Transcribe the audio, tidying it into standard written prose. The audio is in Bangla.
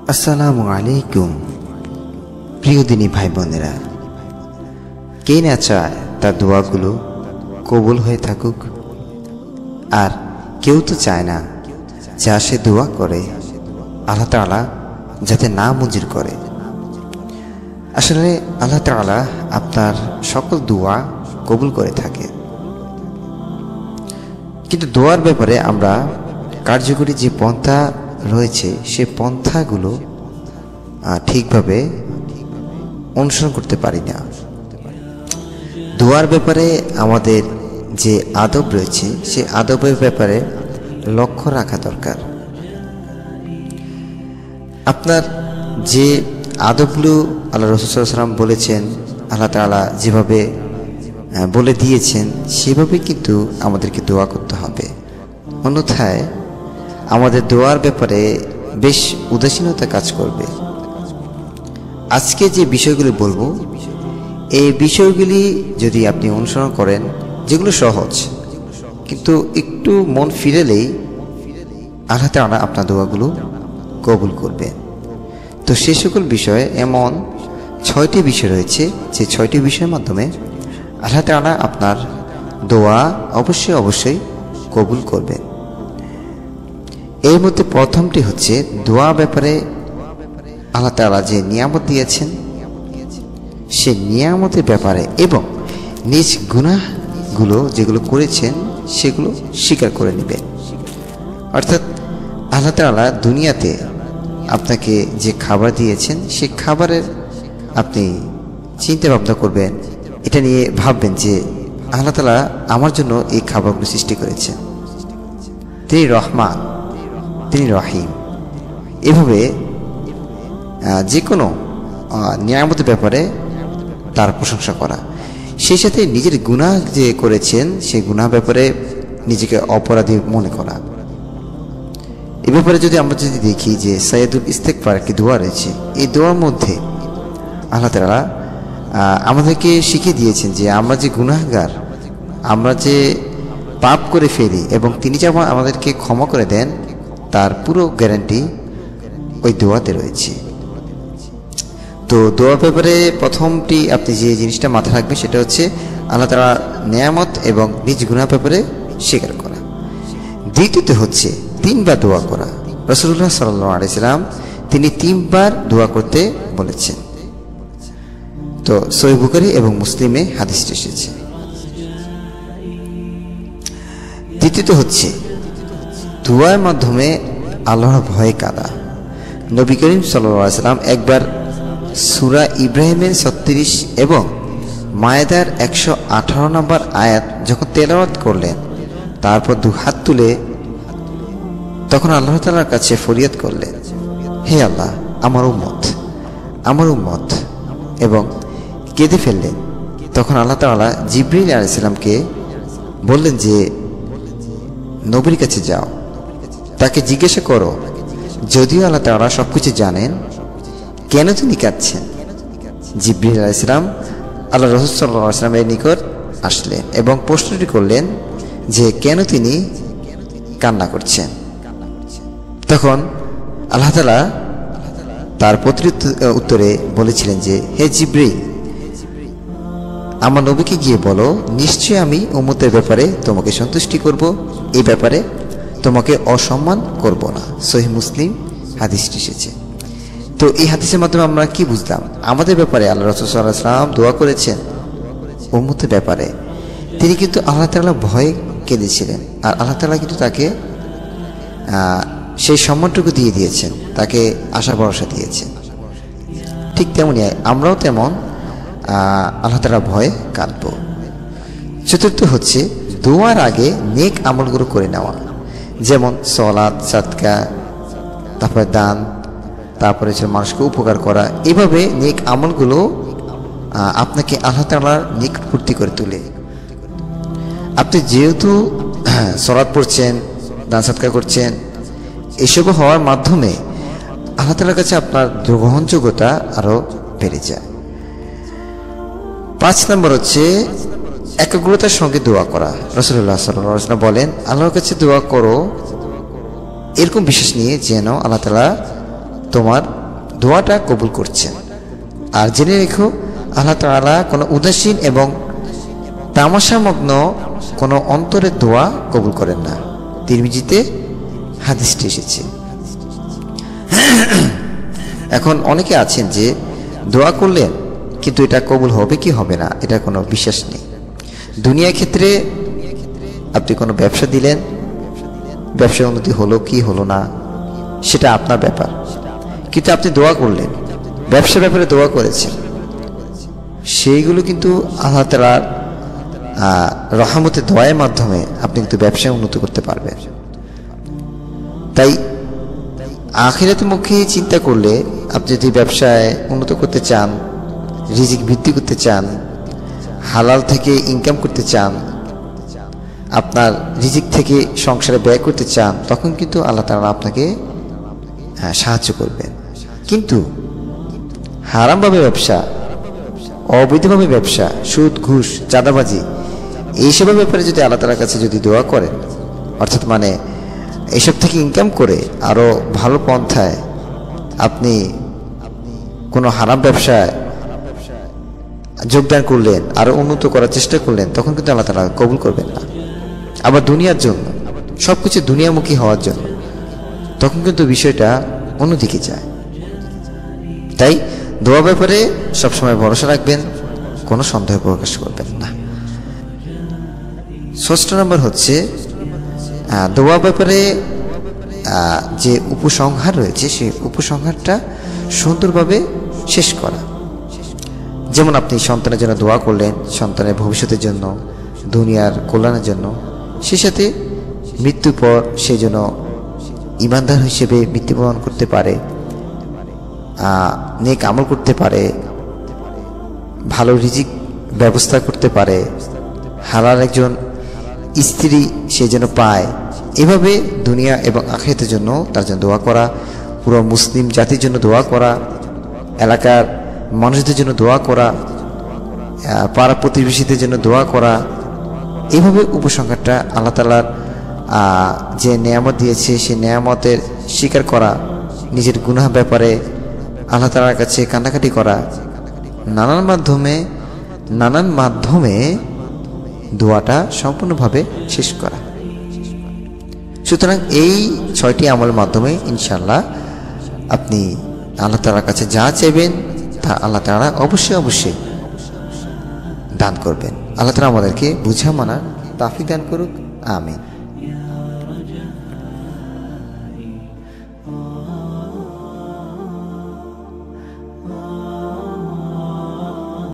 আসসালামু আলাইকুম। প্রিয় দিনী ভাই বোনেরা, কে না চায় তার দোয়াগুলো কবুল হয়ে থাকুক? আর কেউ তো চায় না যা সে দোয়া করে আল্লাহ তাআলা যাতে না মঞ্জুর করে। আসলে আল্লাহ তাআলা আপনার সকল দোয়া কবুল করে থাকে, কিন্তু দোয়ার ব্যাপারে আমরা কার্যকরী যে পন্থা রয়েছে সে পন্থাগুলো ঠিকভাবে অনুসরণ করতে পারি না। দোয়ার ব্যাপারে আমাদের যে আদব রয়েছে সে আদবের ব্যাপারে লক্ষ্য রাখা দরকার। আপনার যে আদবগুলো আল্লাহ রাসূল সাল্লাল্লাহু আলাইহি ওয়াসাল্লাম বলেছেন, আল্লাহ তাআলা যেভাবে বলে দিয়েছেন সেভাবে কিন্তু আমাদেরকে দোয়া করতে হবে। অন্যথায় আমাদের দোয়ার ব্যাপারে বেশ উদাসীনতা কাজ করবে। আজকে যে বিষয়গুলি বলবো এই বিষয়গুলি যদি আপনি অনুসরণ করেন, যেগুলো সহজ কিন্তু একটু মন ফিরেলেই আল্লাহ তাআলা আপনার দোয়াগুলো কবুল করবেন। তো সে সকল বিষয়ে এমন 6টি বিষয় রয়েছে যে 6টি বিষয়ের মাধ্যমে আল্লাহ তাআলা আপনার দোয়া অবশ্যই কবুল করবেন। এর মধ্যে প্রথমটি হচ্ছে দোয়া ব্যাপারে আল্লাহ তাআলা যে নিয়ামত দিয়েছেন সে নিয়ামতের ব্যাপারে এবং নিজ গুনাহগুলো যেগুলো করেছেন সেগুলো স্বীকার করে নেবেন। অর্থাৎ আল্লাহ তাআলা দুনিয়াতে আপনাকে যে খাবার দিয়েছেন সে খাবারের আপনি চিন্তা ভাবনা করবেন, এটা নিয়ে ভাববেন যে আল্লাহ তাআলা আমার জন্য এই খাবারগুলো সৃষ্টি করেছেন, তিনি রহমান, তিনি রহিম। এভাবে যে কোনো নিয়ামতের ব্যাপারে তার প্রশংসা করা, সেই সাথে নিজের গুনাহ যে করেছেন সেই গুনাহ ব্যাপারে নিজেকে অপরাধী মনে করা। এ ব্যাপারে আমরা যদি দেখি যে সাইয়্যিদুল ইস্তেগফার একটি দোয়া রয়েছে, এই দোয়ার মধ্যে আল্লাহ তাআলা আমাদেরকে শিখিয়ে দিয়েছেন যে আমরা যে গুনাহগার, আমরা যে পাপ করে ফেলি এবং তিনি যে আমাদেরকে ক্ষমা করে দেন তার পুরো গ্যারান্টি ওই দোয়াতে রয়েছে। তো দোয়ার ব্যাপারে প্রথমটি আপনি যে জিনিসটা মাথায় রাখবেন সেটা হচ্ছে আল্লাহ তাআলা নিয়ামত এবং নিজ গুনাহ ব্যাপারে স্বীকার করা। দ্বিতীয়ত হচ্ছে 3 বার দোয়া করা। রাসূলুল্লাহ সাল্লাল্লাহু আলাইহি সাল্লাম তিনি 3 বার দোয়া করতে বলেছেন। তো সহিহ বুখারী এবং মুসলিমে হাদিসটি এসেছে। তৃতীয়ত হচ্ছে দোয়ার মাধ্যমে আল্লাহর ভয়ে কাঁদা। নবী করিম সাল্লাল্লাহু আলাইহি সাল্লাম একবার সূরা ইব্রাহিমের 36 এবং মায়েদার 118 নম্বর আয়াত যখন তেলাওয়াত করলেন, তারপর 2 হাত তুলে তখন আল্লাহ তাআলার কাছে ফরিয়াদ করলেন, হে আল্লাহ, আমার উম্মত, এবং কেঁদে ফেললেন। তখন আল্লাহ তাআলা জিবরিল আলাইহিস সালামকে বললেন যে নবীর কাছে যাও, তাকে জিজ্ঞাসা করো, যদিও আল্লাহ তাআলা সবকিছু জানেন, কেন তিনি কাঁদছেন। জিবরিল আলাইহিস সালাম আল্লাহ রাসূল সাল্লাল্লাহু আলাইহি ওয়াসাল্লামের নিকট আসলেন এবং প্রশ্নটি করলেন যে কেন তিনি কান্না করছেন। তখন আল্লাহ তাআলা তার উত্তরে বলেছিলেন যে হে জিবরিল, আমার নবীকে গিয়ে বলো, নিশ্চয়ই আমি উম্মতের ব্যাপারে তোমাকে সন্তুষ্টি করব, এই ব্যাপারে তোমাকে অসম্মান করব না। সহিহ মুসলিম হাদিসটি এসেছে। তো এই হাদিসের মাধ্যমে আমরা কি বুঝলাম? আমাদের ব্যাপারে আল্লাহ রাসূল সাল্লাল্লাহু আলাইহি ওয়াসাল্লাম দোয়া করেছেন, উম্মতের ব্যাপারে তিনি কিন্তু আল্লাহ তাআলা ভয়ে কেঁদেছিলেন, আর আল্লাহ তাআলা কিন্তু তাকে সেই সম্মানটুকু দিয়ে দিয়েছেন, তাকে আশা ভরসা দিয়েছেন। ঠিক তেমনই আমরাও তেমন আল্লাহ তাআলা ভয়ে কাঁদব। চতুর্থ হচ্ছে দোয়ার আগে নেক আমলগুলো করে নেওয়া, যেমন সালাত, সাদকা, তারপরে দান, তারপরে মানুষকে উপকার করা। এভাবে নেক আমলগুলো আপনাকে আল্লাহ তাআলার নিকটবর্তী করে তোলে। আপনি যেহেতু সালাত পড়ছেন, দান সাদকা করছেন, এসব হওয়ার মাধ্যমে আল্লাহ তাআলার কাছে আপনার গ্রহণযোগ্যতা আরো বেড়ে যায়। 5 নম্বর হচ্ছে একাগ্রতার সঙ্গে দোয়া করা। রাসূলুল্লাহ সাল্লাল্লাহু আলাইহি ওয়াসাল্লাম বলেন, আল্লাহর কাছে দোয়া করো এরকম বিশ্বাস নিয়ে যেন আল্লাহ তাআলা তোমার দোয়াটা কবুল করছেন। আর জেনে রেখো, আল্লাহ তাআলা কোনো উদাসীন এবং তামাশামগ্ন কোনো অন্তরের দোয়া কবুল করেন না। তিরমিজিতে হাদিসটি এসেছে। এখন অনেকে আছেন যে দোয়া করলেন কিন্তু এটা কবুল হবে কি হবে না এটা কোনো বিশ্বাস নেই। দুনিয়ার ক্ষেত্রে আপনি কোনো ব্যবসা দিলেন, ব্যবসার উন্নতি হলো কি হলো না সেটা আপনার ব্যাপার, কিন্তু আপনি দোয়া করলেন, ব্যবসার ব্যাপারে দোয়া করেছেন, সেইগুলো কিন্তু আল্লাহ তাআলার রহমতের দোয়ার মাধ্যমে আপনি কিন্তু ব্যবসায় উন্নতি করতে পারবেন। তাই আখিরাতের মুখে চিন্তা করলে আপনি যদি ব্যবসায় উন্নত করতে চান, রিজিক বৃদ্ধি করতে চান, হালাল থেকে ইনকাম করতে চান, আপনার রিজিক থেকে সংসারে ব্যয় করতে চান, তখন কিন্তু আল্লাহ তাআলা আপনাকে সাহায্য করবেন। কিন্তু হারামভাবে ব্যবসা, অবৈধভাবে ব্যবসা, সুদ ঘুষ চাঁদাবাজি এইসবের ব্যাপারে যদি আল্লাহ তাআলার কাছে যদি দোয়া করেন, অর্থাৎ মানে এইসব থেকে ইনকাম করে আরও ভালো পন্থায় আপনি কোনো হারাম ব্যবসায় যোগদান করলেন, আরও উন্নত করার চেষ্টা করলেন, তখন কিন্তু আল্লাহ তাআলা কবুল করবেন না। আবার দুনিয়ার জন্য সব কিছু দুনিয়ামুখী হওয়ার জন্য তখন কিন্তু বিষয়টা অন্যদিকে যায়। তাই দোয়া ব্যাপারে সবসময় ভরসা রাখবেন, কোনো সন্দেহ প্রকাশ করবেন না। ষষ্ঠ নম্বর হচ্ছে দোয়া ব্যাপারে যে উপসংহার রয়েছে সেই উপসংহারটা সুন্দরভাবে শেষ করা। যেমন আপনি সন্তানের জন্য দোয়া করলেন, সন্তানের ভবিষ্যতের জন্য, দুনিয়ার কল্যাণের জন্য, সে সাথে মৃত্যুর পর সে যেন ঈমানদার হিসেবে মৃত্যুবরণ করতে পারে, নেক আমল করতে পারে, ভালো রিজিক ব্যবস্থা করতে পারে, হালাল একজন স্ত্রী সে যেন পায়, এভাবে দুনিয়া এবং আখিরাতের জন্য তার জন্য দোয়া করা, পুরো মুসলিম জাতির জন্য দোয়া করা, এলাকার মানুষদের জন্য দোয়া করা, পাড়া প্রতিবেশীদের জন্য দোয়া করা, এইভাবে উপসংহারটা আল্লাহ তাআলার যে নেয়ামত দিয়েছে সেই নেয়ামতের স্বীকার করা, নিজের গুনাহ ব্যাপারে আল্লাহ তাআলার কাছে কান্নাকাটি করা, নানান মাধ্যমে দোয়াটা সম্পূর্ণভাবে শেষ করা। সুতরাং এই 6টি আমলের মাধ্যমে ইনশাআল্লাহ আপনি আল্লাহ তাআলার কাছে যা চাইবেন তা আল্লাহ তাআলা অবশ্যই দান করবেন। আল্লাহ তাআলা আমাদেরকে বুঝা মানার তৌফিক দান করুক। আমিন।